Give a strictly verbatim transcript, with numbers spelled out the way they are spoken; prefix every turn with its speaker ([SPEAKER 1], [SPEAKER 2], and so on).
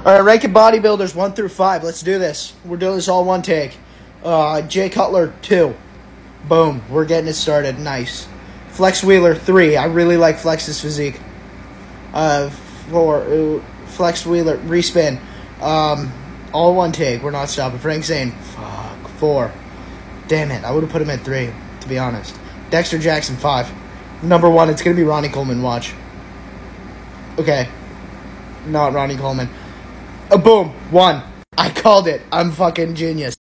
[SPEAKER 1] All right, ranking bodybuilders one through five. Let's do this. We're doing this all one take. Uh, Jay Cutler, two. Boom. We're getting it started. Nice. Flex Wheeler, three. I really like Flex's physique. Uh, four. Uh, Flex Wheeler, respin. Um, all one take. We're not stopping. Frank Zane, fuck, four. Damn it. I would have put him at three, to be honest. Dexter Jackson, five. Number one, it's going to be Ronnie Coleman. Watch. Okay. Not Ronnie Coleman. Uh, boom. One. I called it. I'm fucking genius.